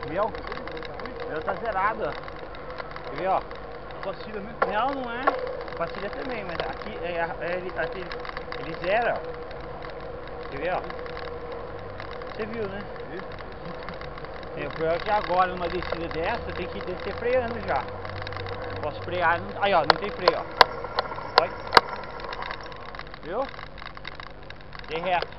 Meu tá zerado, ó. Quer ver, ó? Pastilha, né? Não, não é. Pastilha também, mas aqui ele zera, ó. Quer ver, ó? Você viu, né? O problema é que agora numa descida dessa tem que descer freando já. Posso frear, não... Aí ó, não tem freio, ó. Olha. Viu? Tem reto.